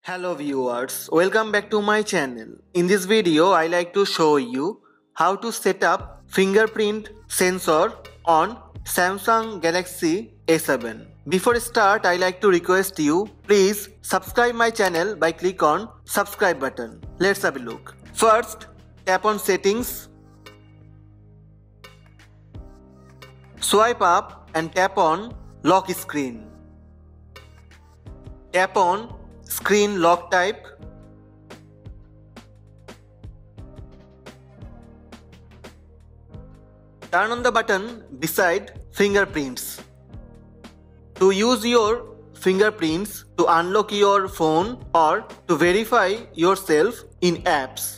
Hello viewers, welcome back to my channel. In this video, I like to show you how to set up fingerprint sensor on Samsung Galaxy A7. Before start, I like to request you, please subscribe my channel by click on subscribe button. Let's have a look. First, tap on settings. Swipe up and tap on lock screen. Tap on screen lock type. Turn on the button beside fingerprints. To use your fingerprints to unlock your phone or to verify yourself in apps.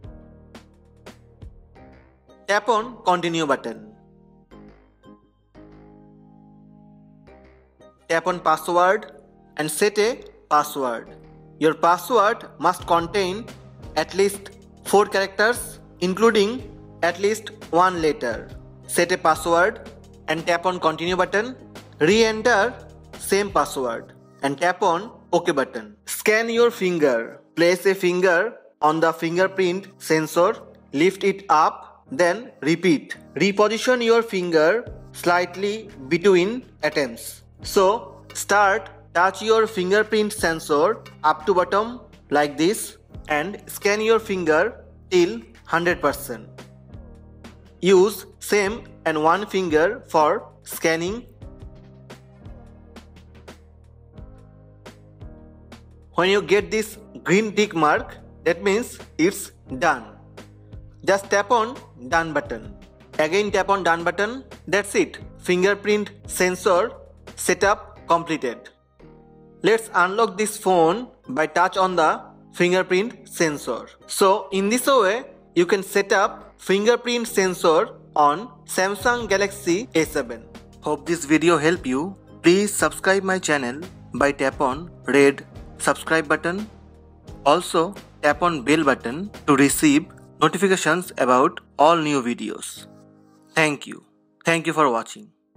Tap on continue button. Tap on password and set a password. Your password must contain at least 4 characters including at least 1 letter. Set a password and tap on continue button. Re-enter same password and tap on OK button. Scan your finger. Place a finger on the fingerprint sensor. Lift it up, then repeat. Reposition your finger slightly between attempts. So touch your fingerprint sensor up to bottom like this and scan your finger till 100%. Use same and one finger for scanning. When you get this green tick mark, that means it's done. Just tap on done button. Again tap on done button. That's it. Fingerprint sensor setup completed. Let's unlock this phone by touch on the fingerprint sensor. So in this way, you can set up fingerprint sensor on Samsung Galaxy A7. Hope this video helped you. Please subscribe my channel by tap on red subscribe button. Also tap on bell button to receive notifications about all new videos. Thank you. Thank you for watching.